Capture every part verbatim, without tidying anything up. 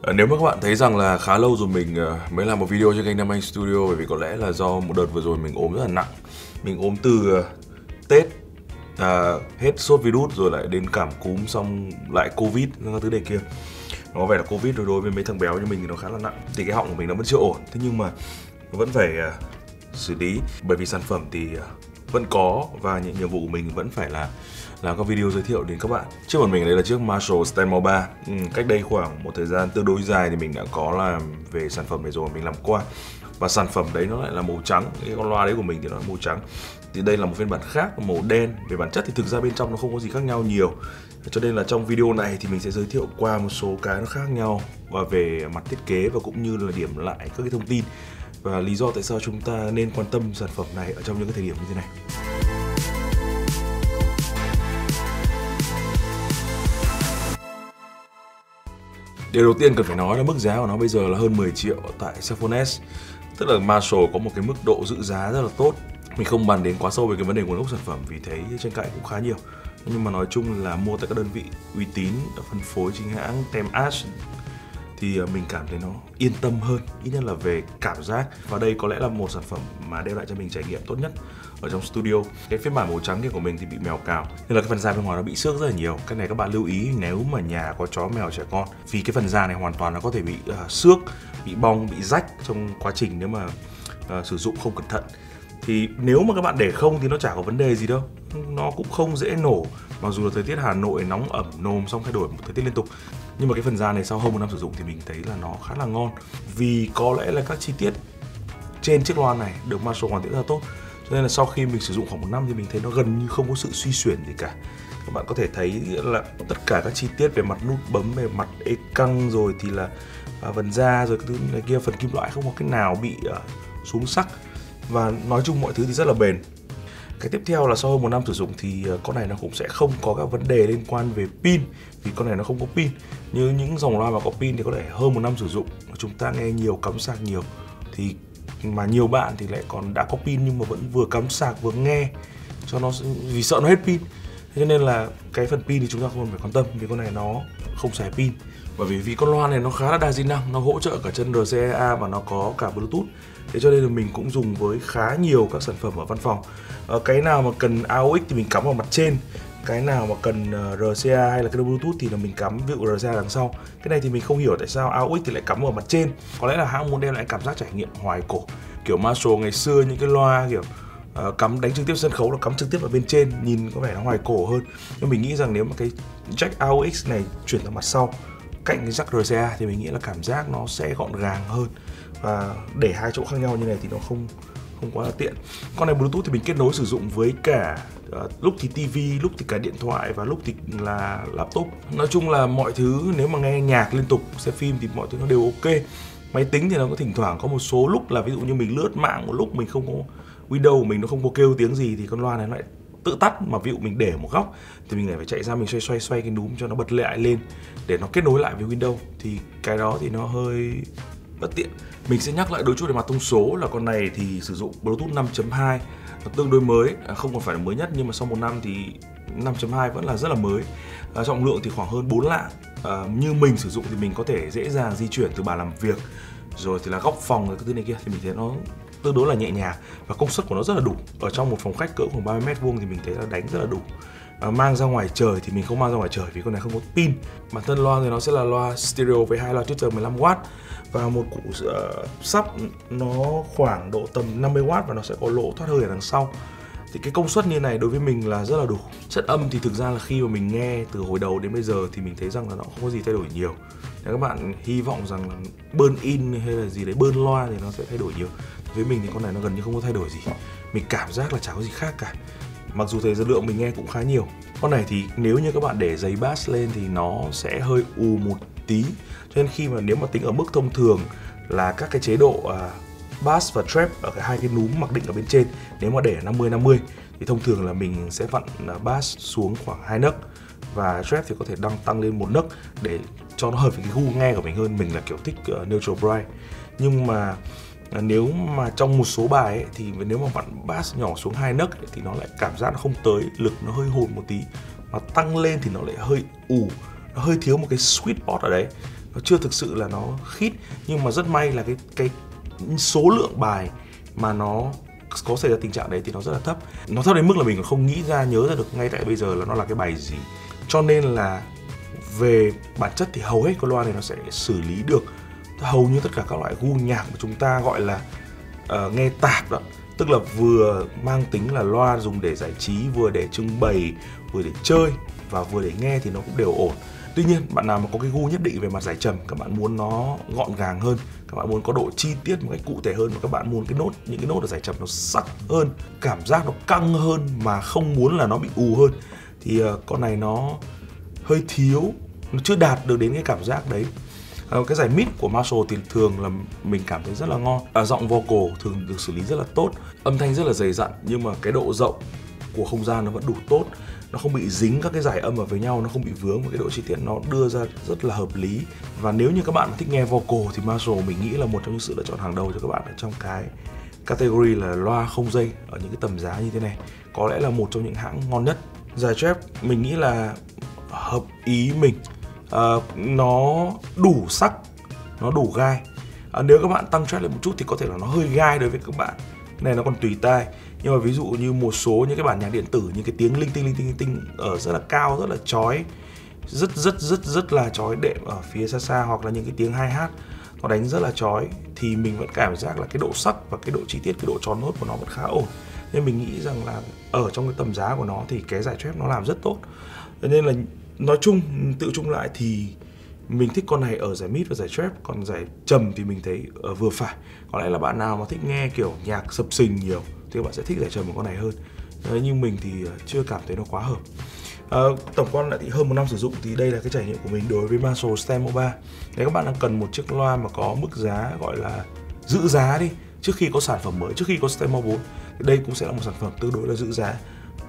Nếu mà các bạn thấy rằng là khá lâu rồi mình mới làm một video trên kênh Nam Anh Studio, bởi vì có lẽ là do một đợt vừa rồi mình ốm rất là nặng. Mình ốm từ Tết, à, hết sốt virus rồi lại đến cảm cúm, xong lại Covid, các thứ này kia. Có vẻ là Covid rồi đối với mấy thằng béo như mình thì nó khá là nặng. Thì cái họng của mình nó vẫn chưa ổn, thế nhưng mà vẫn phải uh, xử lý. Bởi vì sản phẩm thì uh, vẫn có, và những nhiệm vụ của mình vẫn phải là làm các video giới thiệu đến các bạn. Trước mặt mình đây là chiếc Marshall Stanmore ba. ừ, Cách đây khoảng một thời gian tương đối dài thì mình đã có làm về sản phẩm này rồi, mình làm qua. Và sản phẩm đấy nó lại là màu trắng, cái con loa đấy của mình thì nó là màu trắng. Thì đây là một phiên bản khác, màu đen. Về bản chất thì thực ra bên trong nó không có gì khác nhau nhiều. Cho nên là trong video này thì mình sẽ giới thiệu qua một số cái nó khác nhau, và về mặt thiết kế và cũng như là điểm lại các cái thông tin và lý do tại sao chúng ta nên quan tâm sản phẩm này ở trong những cái thời điểm như thế này. Điều đầu tiên cần phải nói là mức giá của nó bây giờ là hơn mười triệu tại Cellphone S. Tức là Marshall có một cái mức độ giữ giá rất là tốt. Mình không bàn đến quá sâu về cái vấn đề nguồn gốc sản phẩm vì thấy tranh cãi cũng khá nhiều. Nhưng mà nói chung là mua tại các đơn vị uy tín, phân phối chính hãng tem Ash thì mình cảm thấy nó yên tâm hơn, ít nhất là về cảm giác. Và đây có lẽ là một sản phẩm mà đem lại cho mình trải nghiệm tốt nhất ở trong studio. Cái phiên bản màu trắng kia của mình thì bị mèo cào, nên là cái phần da bên ngoài nó bị xước rất là nhiều. Cái này các bạn lưu ý nếu mà nhà có chó mèo trẻ con, vì cái phần da này hoàn toàn nó có thể bị uh, xước, bị bong, bị rách trong quá trình nếu mà uh, sử dụng không cẩn thận. Thì nếu mà các bạn để không thì nó chả có vấn đề gì đâu, nó cũng không dễ nổ. Mặc dù là thời tiết Hà Nội nóng ẩm nồm, xong thay đổi một thời tiết liên tục, nhưng mà cái phần da này sau hơn một năm sử dụng thì mình thấy là nó khá là ngon. Vì có lẽ là các chi tiết trên chiếc loa này được Marshall hoàn thiện rất là tốt, cho nên là sau khi mình sử dụng khoảng một năm thì mình thấy nó gần như không có sự suy xuyển gì cả. Các bạn có thể thấy là tất cả các chi tiết về mặt nút bấm, về mặt ê căng, rồi thì là à, phần da, rồi cái thứ này kia, phần kim loại không có cái nào bị uh, xuống sắc. Và nói chung mọi thứ thì rất là bền. Cái tiếp theo là sau hơn một năm sử dụng thì con này nó cũng sẽ không có các vấn đề liên quan về pin, vì con này nó không có pin. Như những dòng loa mà có pin thì có thể hơn một năm sử dụng, chúng ta nghe nhiều, cắm sạc nhiều, thì mà nhiều bạn thì lại còn đã có pin nhưng mà vẫn vừa cắm sạc vừa nghe cho nó, vì sợ nó hết pin. Thế cho nên là cái phần pin thì chúng ta không phải quan tâm, vì con này nó không xài pin. Bởi vì vì con loa này nó khá là đa di năng, nó hỗ trợ cả chân rờ xê a và nó có cả Bluetooth. Thế cho nên là mình cũng dùng với khá nhiều các sản phẩm ở văn phòng. Ờ, cái nào mà cần a u ích thì mình cắm vào mặt trên, cái nào mà cần rờ xê a hay là cái Bluetooth thì là mình cắm ví dụ rờ xê a đằng sau. Cái này thì mình không hiểu tại sao a u ích thì lại cắm vào mặt trên. Có lẽ là hãng muốn đem lại cảm giác trải nghiệm hoài cổ, kiểu Marshall ngày xưa những cái loa kiểu uh, cắm đánh trực tiếp sân khấu là cắm trực tiếp ở bên trên, nhìn có vẻ nó hoài cổ hơn. Nhưng mình nghĩ rằng nếu mà cái jack a u ích này chuyển sang mặt sau cạnh cái jack rờ xê a thì mình nghĩ là cảm giác nó sẽ gọn gàng hơn, và để hai chỗ khác nhau như này thì nó không không quá là tiện. Con này Bluetooth thì mình kết nối sử dụng với cả uh, lúc thì tivi, lúc thì cả điện thoại, và lúc thì là laptop. Nói chung là mọi thứ nếu mà nghe nhạc liên tục, xem phim thì mọi thứ nó đều ok. Máy tính thì nó có thỉnh thoảng có một số lúc là ví dụ như mình lướt mạng một lúc mình không có Windows của mình nó không có kêu tiếng gì thì con loa này nó lại tự tắt. Mà ví dụ mình để một góc thì mình lại phải chạy ra mình xoay xoay xoay cái núm cho nó bật lại lên để nó kết nối lại với Windows, thì cái đó thì nó hơi bất tiện. Mình sẽ nhắc lại đôi chút về mặt thông số là con này thì sử dụng Bluetooth năm chấm hai, nó tương đối mới, không còn phải là mới nhất nhưng mà sau một năm thì năm chấm hai vẫn là rất là mới. À, trọng lượng thì khoảng hơn bốn lạng. À, như mình sử dụng thì mình có thể dễ dàng di chuyển từ bàn làm việc, rồi thì là góc phòng, rồi cái thứ này kia thì mình thấy nó tương đối là nhẹ nhàng, và công suất của nó rất là đủ. Ở trong một phòng khách cỡ khoảng ba mươi mét vuông thì mình thấy là đánh rất là đủ. À, mang ra ngoài trời thì mình không mang ra ngoài trời vì con này không có pin. Bản thân loa thì nó sẽ là loa stereo với hai loa tweeter mười lăm oát và một củ uh, sắp nó khoảng độ tầm năm mươi oát, và nó sẽ có lỗ thoát hơi ở đằng sau. Thì cái công suất như này đối với mình là rất là đủ. Chất âm thì thực ra là khi mà mình nghe từ hồi đầu đến bây giờ thì mình thấy rằng là nó không có gì thay đổi nhiều. Nếu các bạn hy vọng rằng là burn in hay là gì đấy, burn loa thì nó sẽ thay đổi nhiều. Với mình thì con này nó gần như không có thay đổi gì. Mình cảm giác là chả có gì khác cả. Mặc dù thời gian lượng mình nghe cũng khá nhiều. Con này thì nếu như các bạn để giấy bass lên thì nó sẽ hơi ù một tí. Cho nên khi mà nếu mà tính ở mức thông thường là các cái chế độ uh, bass và trap ở cái hai cái núm mặc định ở bên trên, nếu mà để năm mươi năm mươi thì thông thường là mình sẽ vặn uh, bass xuống khoảng hai nấc, và trap thì có thể tăng tăng lên một nấc để cho nó hợp với cái gu nghe của mình hơn. Mình là kiểu thích uh, neutral bright. Nhưng mà À, nếu mà trong một số bài ấy, thì nếu mà vặn bass nhỏ xuống hai nấc ấy, thì nó lại cảm giác nó không tới, lực nó hơi hụt một tí, mà tăng lên thì nó lại hơi ù, nó hơi thiếu một cái sweet spot ở đấy. nó chưa thực sự là nó khít, nhưng mà rất may là cái cái số lượng bài mà nó có xảy ra tình trạng đấy thì nó rất là thấp. Nó thấp đến mức là mình còn không nghĩ ra, nhớ ra được ngay tại bây giờ là nó là cái bài gì. Cho nên là về bản chất thì hầu hết con loa này nó sẽ xử lý được hầu như tất cả các loại gu nhạc mà chúng ta gọi là uh, nghe tạp đó. Tức là vừa mang tính là loa dùng để giải trí, vừa để trưng bày, vừa để chơi và vừa để nghe thì nó cũng đều ổn. Tuy nhiên, bạn nào mà có cái gu nhất định về mặt giải trầm, các bạn muốn nó gọn gàng hơn, các bạn muốn có độ chi tiết một cách cụ thể hơn, và các bạn muốn cái nốt, những cái nốt ở giải trầm nó sắc hơn, cảm giác nó căng hơn mà không muốn là nó bị ù hơn, thì uh, con này nó hơi thiếu, nó chưa đạt được đến cái cảm giác đấy. Uh, cái giải mid của Marshall thì thường là mình cảm thấy rất là ngon. À, giọng vocal thường được xử lý rất là tốt, âm thanh rất là dày dặn, nhưng mà cái độ rộng của không gian nó vẫn đủ tốt. Nó không bị dính các cái giải âm ở với nhau, nó không bị vướng, và cái độ chi tiết nó đưa ra rất là hợp lý. Và nếu như các bạn thích nghe vocal thì Marshall mình nghĩ là một trong những sự lựa chọn hàng đầu cho các bạn ở trong cái category là loa không dây ở những cái tầm giá như thế này. Có lẽ là một trong những hãng ngon nhất. Giải trap mình nghĩ là hợp ý mình, à, nó đủ sắc, nó đủ gai. À, nếu các bạn tăng trap lên một chút thì có thể là nó hơi gai đối với các bạn, cái này nó còn tùy tai. Nhưng mà ví dụ như một số những cái bản nhạc điện tử, những cái tiếng linh tinh linh tinh linh tinh ở rất là cao, rất là chói, rất rất rất rất là chói đệm ở phía xa xa, hoặc là những cái tiếng hi hat nó đánh rất là chói, thì mình vẫn cảm giác là cái độ sắc và cái độ chi tiết, cái độ tròn nốt của nó vẫn khá ổn. Nên mình nghĩ rằng là ở trong cái tầm giá của nó thì cái giải trap nó làm rất tốt. Cho nên là nói chung, tự chung lại thì mình thích con này ở giải mid và giải trap. Còn giải trầm thì mình thấy ở vừa phải. Có lẽ là bạn nào mà thích nghe kiểu nhạc sập sình nhiều thì bạn sẽ thích giải trầm của con này hơn. Đấy, nhưng mình thì chưa cảm thấy nó quá hợp. À, tổng quan lại thì hơn một năm sử dụng thì đây là cái trải nghiệm của mình đối với Marshall Stemmo ba. Nếu các bạn đang cần một chiếc loa mà có mức giá gọi là giữ giá đi, trước khi có sản phẩm mới, trước khi có Stemmo bốn, thì đây cũng sẽ là một sản phẩm tương đối là giữ giá.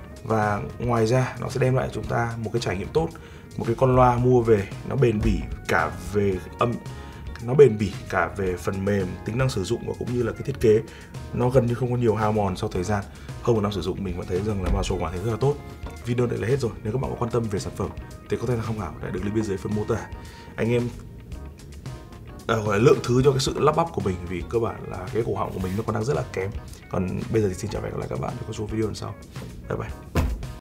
Và ngoài ra nó sẽ đem lại chúng ta một cái trải nghiệm tốt, một cái con loa mua về nó bền bỉ cả về âm, nó bền bỉ cả về phần mềm, tính năng sử dụng và cũng như là cái thiết kế. Nó gần như không có nhiều hao mòn sau thời gian. Hơn một năm sử dụng mình vẫn thấy rằng là Marshall hoàn thành rất là tốt. Video này là hết rồi. Nếu các bạn có quan tâm về sản phẩm thì có thể là tham khảo để được link bên dưới phần mô tả. Anh em à, gọi là lượng thứ cho cái sự lắp bắp của mình, vì cơ bản là cái cổ họng của mình nó còn đang rất là kém. Còn bây giờ thì xin chào và hẹn gặp lại các bạn trong các số video lần sau. Bye bye.